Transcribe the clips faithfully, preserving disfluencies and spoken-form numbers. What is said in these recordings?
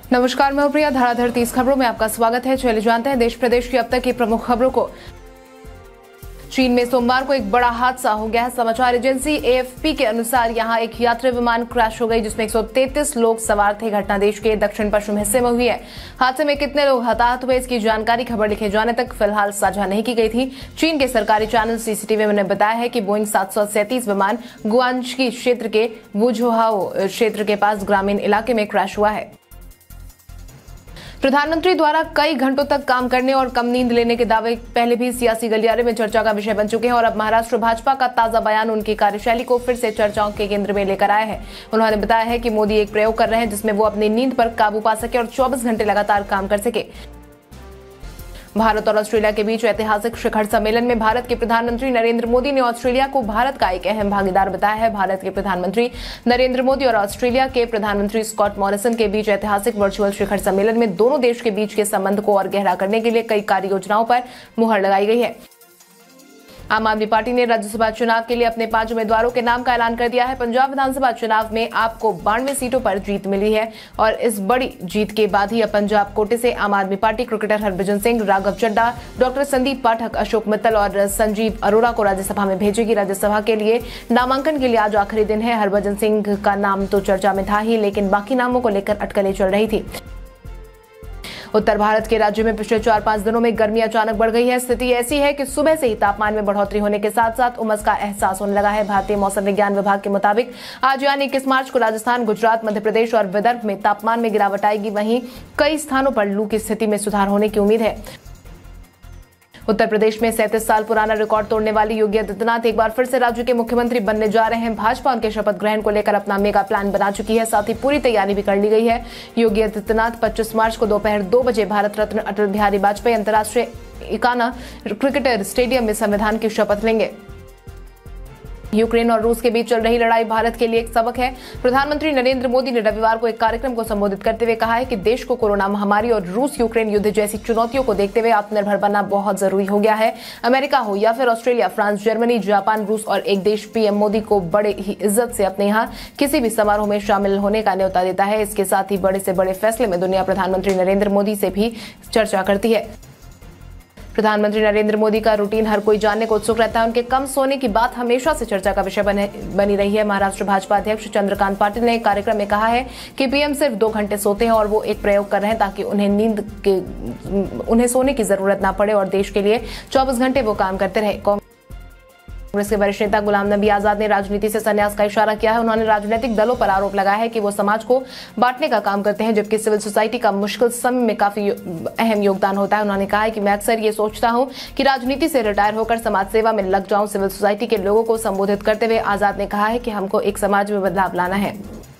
नमस्कार, मैं प्रिया। धड़ाधड़ तीस खबरों में आपका स्वागत है। चलिए जानते हैं देश प्रदेश की अब तक की प्रमुख खबरों को। चीन में सोमवार को एक बड़ा हादसा हो गया है। समाचार एजेंसी एएफपी के अनुसार यहां एक यात्री विमान क्रैश हो गई जिसमें एक सौ तैंतीस लोग सवार थे। घटना देश के दक्षिण पश्चिम हिस्से में हुई है। हादसे में कितने लोग हताहत हुए इसकी जानकारी खबर लिखे जाने तक फिलहाल साझा नहीं की गई थी। चीन के सरकारी चैनल सीसीटीवी ने बताया है कि बोइंग सात सौ सैंतीस विमान गुआंगशी क्षेत्र के वुझोहाओ क्षेत्र के पास ग्रामीण इलाके में क्रैश हुआ है। प्रधानमंत्री द्वारा कई घंटों तक काम करने और कम नींद लेने के दावे पहले भी सियासी गलियारे में चर्चा का विषय बन चुके हैं और अब महाराष्ट्र भाजपा का ताजा बयान उनकी कार्यशैली को फिर से चर्चाओं के केंद्र में लेकर आया है। उन्होंने बताया है कि मोदी एक प्रयोग कर रहे हैं जिसमें वो अपनी नींद पर काबू पा सके और चौबीस घंटे लगातार काम कर सके। भारत और ऑस्ट्रेलिया के बीच ऐतिहासिक शिखर सम्मेलन में भारत के प्रधानमंत्री नरेंद्र मोदी ने ऑस्ट्रेलिया को भारत का एक अहम भागीदार बताया है। भारत के प्रधानमंत्री नरेंद्र मोदी और ऑस्ट्रेलिया के प्रधानमंत्री स्कॉट मॉरिसन के बीच ऐतिहासिक वर्चुअल शिखर सम्मेलन में दोनों देश के बीच के संबंध को और गहरा करने के लिए कई कार्य योजनाओं पर मुहर लगाई गई है। आम आदमी पार्टी ने राज्यसभा चुनाव के लिए अपने पांच उम्मीदवारों के नाम का ऐलान कर दिया है। पंजाब विधानसभा चुनाव में आप को बानवे सीटों पर जीत मिली है और इस बड़ी जीत के बाद ही अब पंजाब कोटे से Aam Aadmi Party cricketer Harbhajan Singh, Raghav Chadha, doctor Sandeep Pathak, Ashok Mittal और संजीव अरोड़ा को राज्यसभा में भेजेगी। राज्यसभा के लिए नामांकन के लिए आज आखिरी दिन है। हरभजन सिंह का नाम तो चर्चा में था ही, लेकिन बाकी नामों को लेकर अटकलें चल रही थी। उत्तर भारत के राज्यों में पिछले चार पांच दिनों में गर्मी अचानक बढ़ गई है। स्थिति ऐसी है कि सुबह से ही तापमान में बढ़ोतरी होने के साथ साथ उमस का एहसास होने लगा है। भारतीय मौसम विज्ञान विभाग के मुताबिक आज यानी इक्कीस मार्च को राजस्थान, गुजरात, मध्य प्रदेश और विदर्भ में तापमान में गिरावट आएगी। वहीं कई स्थानों पर लू की स्थिति में सुधार होने की उम्मीद है। उत्तर प्रदेश में सैंतीस साल पुराना रिकॉर्ड तोड़ने वाले योगी आदित्यनाथ एक बार फिर से राज्य के मुख्यमंत्री बनने जा रहे हैं। भाजपा उनके शपथ ग्रहण को लेकर अपना मेगा प्लान बना चुकी है, साथ ही पूरी तैयारी भी कर ली गई है। योगी आदित्यनाथ पच्चीस मार्च को दोपहर दो बजे भारत रत्न अटल बिहारी वाजपेयी अंतर्राष्ट्रीय इकाना क्रिकेट स्टेडियम में संविधान की शपथ लेंगे। यूक्रेन और रूस के बीच चल रही लड़ाई भारत के लिए एक सबक है। प्रधानमंत्री नरेंद्र मोदी ने रविवार को एक कार्यक्रम को संबोधित करते हुए कहा है कि देश को कोरोना महामारी और रूस यूक्रेन युद्ध जैसी चुनौतियों को देखते हुए आत्मनिर्भर बनना बहुत जरूरी हो गया है। अमेरिका हो या फिर ऑस्ट्रेलिया, फ्रांस, जर्मनी, जापान, रूस और एक देश पीएम मोदी को बड़े ही इज्जत से अपने यहाँ किसी भी समारोह में शामिल होने का न्योता देता है। इसके साथ ही बड़े से बड़े फैसले में दुनिया प्रधानमंत्री नरेंद्र मोदी से भी चर्चा करती है। प्रधानमंत्री नरेंद्र मोदी का रूटीन हर कोई जानने को उत्सुक रहता है। उनके कम सोने की बात हमेशा से चर्चा का विषय बने बनी रही है। महाराष्ट्र भाजपा अध्यक्ष चंद्रकांत पाटिल ने एक कार्यक्रम में कहा है कि पीएम सिर्फ दो घंटे सोते हैं और वो एक प्रयोग कर रहे हैं ताकि उन्हें नींद के उन्हें सोने की जरूरत ना पड़े और देश के लिए चौबीस घंटे वो काम करते रहे। कांग्रेस के वरिष्ठ नेता गुलाम नबी आजाद ने राजनीति से संन्यास का इशारा किया है। उन्होंने राजनीतिक दलों पर आरोप लगाया है कि वो समाज को बांटने का काम करते हैं, जबकि सिविल सोसाइटी का मुश्किल समय में काफी अहम योगदान होता है। उन्होंने कहा है कि मैं अक्सर ये सोचता हूं कि राजनीति से रिटायर होकर समाज सेवा में लग जाऊं। सिविल सोसाइटी के लोगों को संबोधित करते हुए आजाद ने कहा है कि हमको एक समाज में बदलाव लाना है।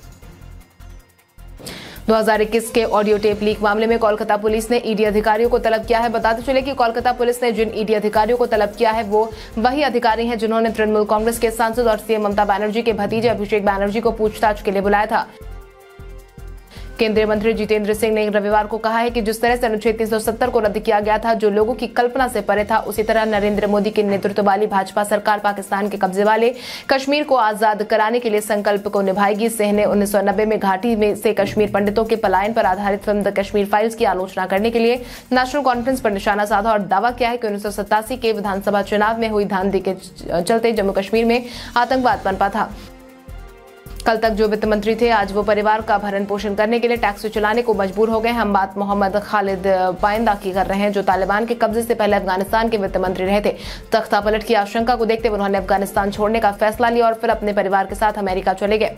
दो हज़ार इक्कीस के ऑडियो टेप लीक मामले में कोलकाता पुलिस ने ईडी अधिकारियों को तलब किया है। बताते चले कि कोलकाता पुलिस ने जिन ईडी अधिकारियों को तलब किया है वो वही अधिकारी हैं जिन्होंने तृणमूल कांग्रेस के सांसद और सीएम ममता बनर्जी के भतीजे अभिषेक बनर्जी को पूछताछ के लिए बुलाया था। केंद्रीय मंत्री जितेंद्र सिंह ने रविवार को कहा है कि जिस तरह से अनुच्छेद तीन सौ सत्तर को रद्द किया गया था, जो लोगों की कल्पना से परे था, उसी तरह नरेंद्र मोदी के नेतृत्व वाली भाजपा सरकार पाकिस्तान के कब्जे वाले कश्मीर को आजाद कराने के लिए संकल्प को निभाएगी। सिंह ने उन्नीस सौ नब्बे में घाटी में से कश्मीर पंडितों के पलायन पर आधारित फिल्म द कश्मीर फाइल्स की आलोचना करने के लिए नेशनल कॉन्फ्रेंस पर निशाना साधा और दावा किया है कि उन्नीस सौ सतासी के विधानसभा चुनाव में हुई धांधली के चलते जम्मू कश्मीर में आतंकवाद पनपा था। कल तक जो वित्त मंत्री थे आज वो परिवार का भरण पोषण करने के लिए टैक्स चलाने को मजबूर हो गए। हम बात मोहम्मद खालिद पाइंदा की कर रहे हैं, जो तालिबान के कब्जे से पहले अफगानिस्तान के वित्त मंत्री रहे थे। तख्ता पलट की आशंका को देखते हुए उन्होंने अफगानिस्तान छोड़ने का फैसला लिया और फिर अपने परिवार के साथ अमेरिका चले गए।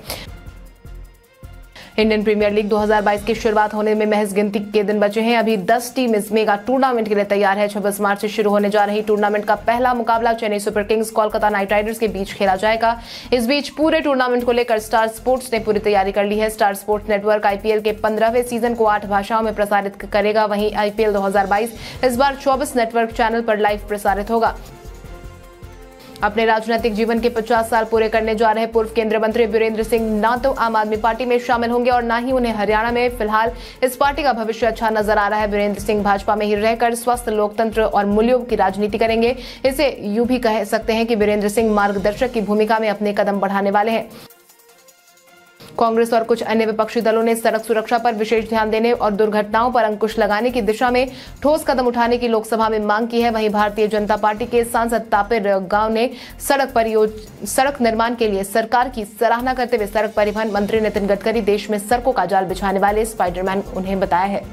इंडियन प्रीमियर लीग दो हज़ार बाईस की शुरुआत होने में महज गिनती के दिन बचे हैं। अभी दस टीम इस मेगा टूर्नामेंट के लिए तैयार है। छब्बीस मार्च से शुरू होने जा रही टूर्नामेंट का पहला मुकाबला Chennai Super Kings Kolkata Knight Riders के बीच खेला जाएगा। इस बीच पूरे टूर्नामेंट को लेकर स्टार स्पोर्ट्स ने पूरी तैयारी कर ली है। स्टार स्पोर्ट्स नेटवर्क आईपीएल के पंद्रहवें सीजन को आठ भाषाओं में प्रसारित करेगा। वहीं आईपीएल दो हज़ार बाईस इस बार चौबीस नेटवर्क चैनल पर लाइव प्रसारित होगा। अपने राजनीतिक जीवन के पचास साल पूरे करने जा रहे पूर्व केंद्रीय मंत्री वीरेंद्र सिंह न तो आम आदमी पार्टी में शामिल होंगे और न ही उन्हें हरियाणा में फिलहाल इस पार्टी का भविष्य अच्छा नजर आ रहा है। वीरेंद्र सिंह भाजपा में ही रहकर स्वस्थ लोकतंत्र और मूल्यों की राजनीति करेंगे। इसे यूं भी कह सकते हैं कि वीरेंद्र सिंह मार्गदर्शक की भूमिका में अपने कदम बढ़ाने वाले हैं। कांग्रेस और कुछ अन्य विपक्षी दलों ने सड़क सुरक्षा पर विशेष ध्यान देने और दुर्घटनाओं पर अंकुश लगाने की दिशा में ठोस कदम उठाने की लोकसभा में मांग की है। वहीं भारतीय जनता पार्टी के सांसद तापिर गांव ने सड़क परियोजना सड़क निर्माण के लिए सरकार की सराहना करते हुए सड़क परिवहन मंत्री नितिन गडकरी देश में सड़कों का जाल बिछाने वाले स्पाइडरमैन उन्हें बताया है।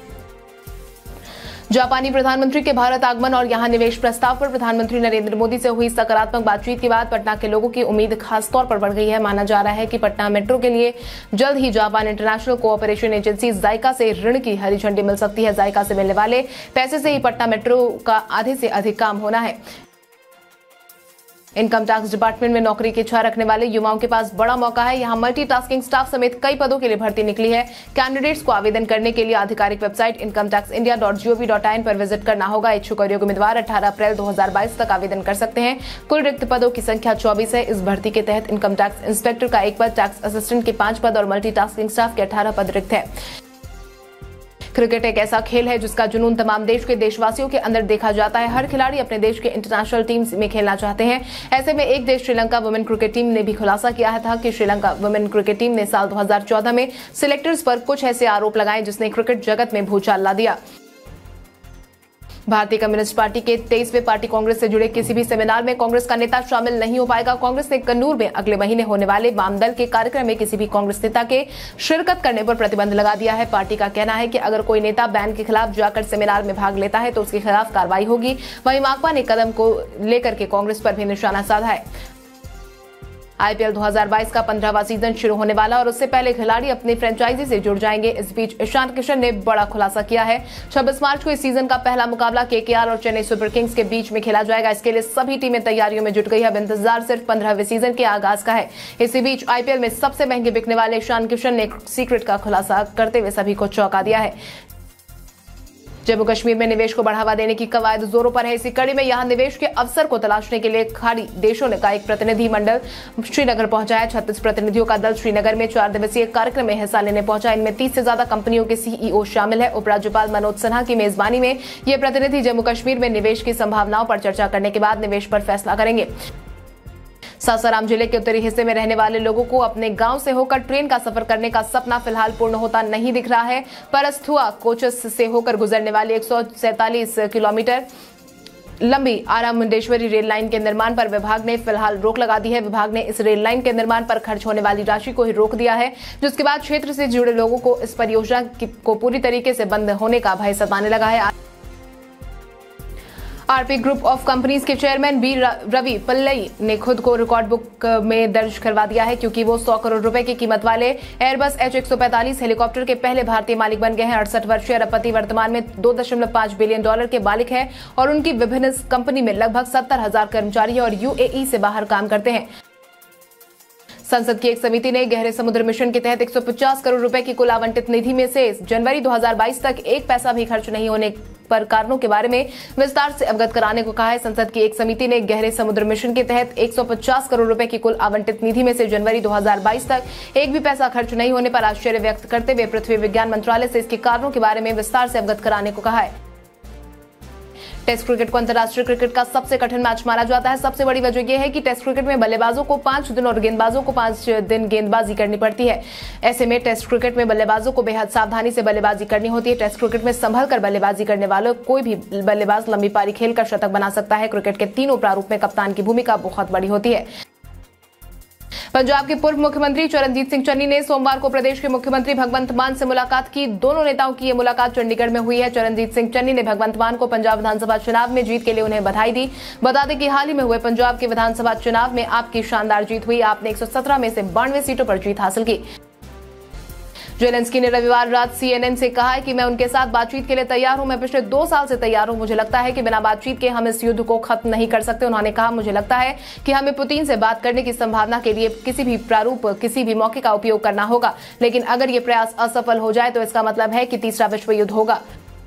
जापानी प्रधानमंत्री के भारत आगमन और यहां निवेश प्रस्ताव पर प्रधानमंत्री नरेंद्र मोदी से हुई सकारात्मक बातचीत के बाद पटना के लोगों की उम्मीद खास तौर पर बढ़ गई है। माना जा रहा है कि पटना मेट्रो के लिए जल्द ही Japan International Cooperation Agency JICA से ऋण की हरी झंडी मिल सकती है। जायका से मिलने वाले पैसे से ही पटना मेट्रो का आधे से अधिक काम होना है। इनकम टैक्स डिपार्टमेंट में नौकरी की इच्छा रखने वाले युवाओं के पास बड़ा मौका है। यहां मल्टीटास्किंग स्टाफ समेत कई पदों के लिए भर्ती निकली है। कैंडिडेट्स को आवेदन करने के लिए आधिकारिक website income tax India dot G O V dot in पर विजिट करना होगा। इच्छुक और योग्य उम्मीदवार अठारह अप्रैल दो हजार बाईस तक आवेदन कर सकते हैं। कुल रिक्त पदों की संख्या चौबीस है। इस भर्ती के तहत इनकम टैक्स इंस्पेक्टर का एक पद, टैक्स असिस्टेंट के पांच पद और मल्टीटास्किंग स्टाफ के अठारह पद रिक्त है। क्रिकेट एक ऐसा खेल है जिसका जुनून तमाम देश के देशवासियों के अंदर देखा जाता है। हर खिलाड़ी अपने देश के इंटरनेशनल टीम में खेलना चाहते हैं। ऐसे में एक देश श्रीलंका वुमेन क्रिकेट टीम ने भी खुलासा किया था कि श्रीलंका वुमेन क्रिकेट टीम ने साल दो हजार चौदह में सिलेक्टर्स पर कुछ ऐसे आरोप लगाए जिसने क्रिकेट जगत में भूचाल ला दिया। भारतीय कम्युनिस्ट पार्टी के तेईसवें पार्टी कांग्रेस से जुड़े किसी भी सेमिनार में कांग्रेस का नेता शामिल नहीं हो पाएगा। कांग्रेस ने कन्नूर में अगले महीने होने वाले वाम दल के कार्यक्रम में किसी भी कांग्रेस नेता के शिरकत करने पर प्रतिबंध लगा दिया है। पार्टी का कहना है कि अगर कोई नेता बैन के खिलाफ जाकर सेमिनार में भाग लेता है तो उसके खिलाफ कार्रवाई होगी। वहीं माकपा ने कदम को लेकर के कांग्रेस पर भी निशाना साधा है। आईपीएल दो हज़ार बाईस का पंद्रहवां सीजन शुरू होने वाला और उससे पहले खिलाड़ी अपनी फ्रेंचाइजी से जुड़ जाएंगे। इस बीच ईशान किशन ने बड़ा खुलासा किया है। छब्बीस मार्च को इस सीजन का पहला मुकाबला केकेआर और चेन्नई सुपर किंग्स के बीच में खेला जाएगा। इसके लिए सभी टीमें तैयारियों में जुट गई है। अब इंतजार सिर्फ पंद्रहवें सीजन के आगाज का है। इसी बीच आईपीएल में सबसे महंगे बिकने वाले ईशान किशन ने सीक्रेट का खुलासा करते हुए सभी को चौंका दिया है। जम्मू कश्मीर में निवेश को बढ़ावा देने की कवायद जोरों पर है। इसी कड़ी में यहां निवेश के अवसर को तलाशने के लिए खाड़ी देशों ने का एक प्रतिनिधि मंडल श्रीनगर पहुंचा है। छत्तीस प्रतिनिधियों का दल श्रीनगर में चार दिवसीय कार्यक्रम में हिस्सा लेने पहुंचा। इनमें तीस से ज्यादा कंपनियों के सीईओ शामिल है। उपराज्यपाल मनोज सिन्हा की मेजबानी में ये प्रतिनिधि जम्मू कश्मीर में निवेश की संभावनाओं पर चर्चा करने के बाद निवेश पर फैसला करेंगे। सासाराम जिले के उत्तरी हिस्से में रहने वाले लोगों को अपने गांव से होकर ट्रेन का सफर करने का सपना फिलहाल पूर्ण होता नहीं दिख रहा है। परस्थुआ कोचस से होकर गुजरने वाली एक सौ सैंतालीस किलोमीटर लंबी आरा मुंडेश्वरी रेल लाइन के निर्माण पर विभाग ने फिलहाल रोक लगा दी है। विभाग ने इस रेल लाइन के निर्माण पर खर्च होने वाली राशि को ही रोक दिया है, जिसके बाद क्षेत्र से जुड़े लोगों को इस परियोजना को पूरी तरीके से बंद होने का भय सताने लगा है। आरपी ग्रुप ऑफ कंपनीज के चेयरमैन बी रवि पल्लई ने खुद को रिकॉर्ड बुक में दर्ज करवा दिया है, क्योंकि वो सौ करोड़ रुपए की कीमत वाले एयरबस एच एक सौ पैंतालीस हेलीकॉप्टर के पहले भारतीय मालिक बन गए हैं। अड़सठ वर्षीय अरबपति वर्तमान में दो दशमलव पांच बिलियन डॉलर के मालिक है और उनकी विभिन्न कंपनी में लगभग सत्तर हजार कर्मचारी और यूएई से बाहर काम करते हैं। संसद की एक समिति ने गहरे समुद्र मिशन के तहत एक सौ पचास करोड़ रुपए की कुल आवंटित निधि में से जनवरी दो हज़ार बाईस तक एक पैसा भी खर्च नहीं होने पर कारणों के बारे में विस्तार से अवगत कराने को कहा है। संसद की एक समिति ने गहरे समुद्र मिशन के तहत एक सौ पचास करोड़ रुपए की कुल आवंटित निधि में से जनवरी दो हज़ार बाईस तक एक भी पैसा खर्च नहीं होने पर आश्चर्य व्यक्त करते हुए पृथ्वी विज्ञान मंत्रालय से इसके कारणों के बारे में विस्तार से अवगत कराने को कहा है। टेस्ट क्रिकेट को अंतर्राष्ट्रीय क्रिकेट का सबसे कठिन मैच माना जाता है। सबसे बड़ी वजह यह है कि टेस्ट क्रिकेट में बल्लेबाजों को पांच दिन और गेंदबाजों को पांच दिन गेंदबाजी करनी पड़ती है। ऐसे में टेस्ट क्रिकेट में बल्लेबाजों को बेहद सावधानी से बल्लेबाजी करनी होती है। टेस्ट क्रिकेट में संभल कर बल्लेबाजी करने वालों कोई भी बल्लेबाज लंबी पारी खेलकर शतक बना सकता है। क्रिकेट के तीनों प्रारूप में कप्तान की भूमिका बहुत बड़ी होती है। पंजाब के पूर्व मुख्यमंत्री चरणजीत सिंह चन्नी ने सोमवार को प्रदेश के मुख्यमंत्री भगवंत मान से मुलाकात की। दोनों नेताओं की यह मुलाकात चंडीगढ़ में हुई है। चरणजीत सिंह चन्नी ने भगवंत मान को पंजाब विधानसभा चुनाव में जीत के लिए उन्हें बधाई दी। बता दें कि हाल ही में हुए पंजाब के विधानसभा चुनाव में आपकी शानदार जीत हुई। आपने एक सौ सत्रह में से बानवे सीटों पर जीत हासिल की। जेलेंस्की ने रविवार रात सीएनएन से कहा है कि मैं उनके साथ बातचीत के लिए तैयार हूं। मैं पिछले दो साल से तैयार हूं। मुझे लगता है कि बिना बातचीत के हम इस युद्ध को खत्म नहीं कर सकते। उन्होंने कहा, मुझे लगता है कि हमें पुतिन से बात करने की संभावना के लिए किसी भी प्रारूप किसी भी मौके का उपयोग करना होगा, लेकिन अगर ये प्रयास असफल हो जाए तो इसका मतलब है कि तीसरा विश्व युद्ध होगा।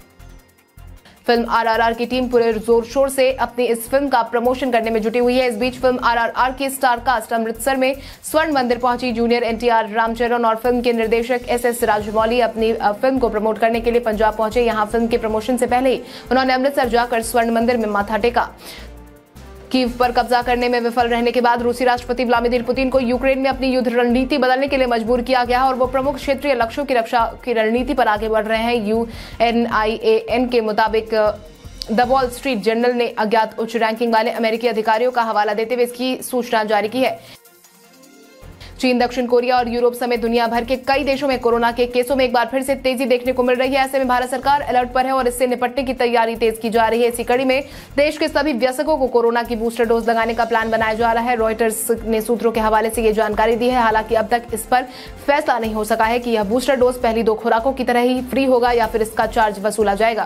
फिल्म आरआरआर की टीम पूरे जोर शोर से अपनी इस फिल्म का प्रमोशन करने में जुटी हुई है। इस बीच फिल्म आरआरआर की स्टार कास्ट अमृतसर में स्वर्ण मंदिर पहुंची। जूनियर एनटीआर रामचरण और फिल्म के निर्देशक एस एस राजमौली अपनी फिल्म को प्रमोट करने के लिए पंजाब पहुंचे। यहां फिल्म के प्रमोशन से पहले ही उन्होंने अमृतसर जाकर स्वर्ण मंदिर में माथा टेका। कीव पर कब्जा करने में विफल रहने के बाद रूसी राष्ट्रपति व्लादिमीर पुतिन को यूक्रेन में अपनी युद्ध रणनीति बदलने के लिए मजबूर किया गया और वो प्रमुख क्षेत्रीय लक्ष्यों की रक्षा की रणनीति पर आगे बढ़ रहे हैं। U N I A N के मुताबिक द वॉल स्ट्रीट जर्नल ने अज्ञात उच्च रैंकिंग वाले अमेरिकी अधिकारियों का हवाला देते हुए इसकी सूचना जारी की है। चीन, दक्षिण कोरिया और यूरोप समेत दुनिया भर के कई देशों में कोरोना के केसों में एक बार फिर से तेजी देखने को मिल रही है। ऐसे में भारत सरकार अलर्ट पर है और इससे निपटने की तैयारी तेज की जा रही है। इसी कड़ी में देश के सभी वयस्कों को कोरोना की बूस्टर डोज लगाने का प्लान बनाया जा रहा है। रॉयटर्स ने सूत्रों के हवाले से ये जानकारी दी है। हालांकि अब तक इस पर फैसला नहीं हो सका है कि यह बूस्टर डोज पहली दो खुराकों की तरह ही फ्री होगा या फिर इसका चार्ज वसूला जाएगा।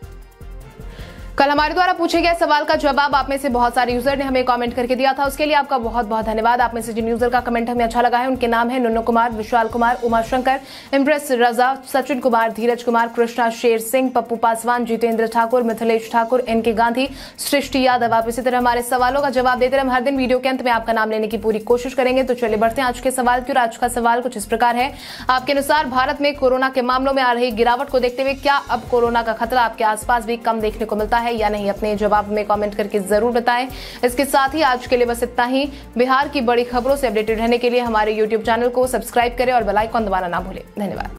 कल हमारे द्वारा पूछे गए सवाल का जवाब आप में से बहुत सारे यूजर ने हमें कमेंट करके दिया था, उसके लिए आपका बहुत बहुत धन्यवाद। आप में से जिन यूजर का कमेंट हमें अच्छा लगा है उनके नाम है नुन्नू कुमार, विशाल कुमार, उमा शंकर, इम्प्रेस रजा, सचिन कुमार, धीरज कुमार, कृष्णा शेर सिंह, पप्पू पासवान, जितेंद्र ठाकुर, मिथिलेश ठाकुर, एनके गांधी, सृष्टि यादव। आप इसी तरह हमारे सवालों का जवाब देते रहे। हर दिन वीडियो के अंत में आपका नाम लेने की पूरी कोशिश करेंगे। तो चलिए बढ़ते हैं आज के सवाल की ओर। आज का सवाल कुछ इस प्रकार है, आपके अनुसार भारत में कोरोना के मामलों में आ रही गिरावट को देखते हुए क्या अब कोरोना का खतरा आपके आसपास भी कम देखने को मिलता है या नहीं? अपने जवाब में कमेंट करके जरूर बताएं। इसके साथ ही आज के लिए बस इतना ही। बिहार की बड़ी खबरों से अपडेटेड रहने के लिए हमारे यूट्यूब चैनल को सब्सक्राइब करें और बेल आइकन दबाना ना भूलें। धन्यवाद।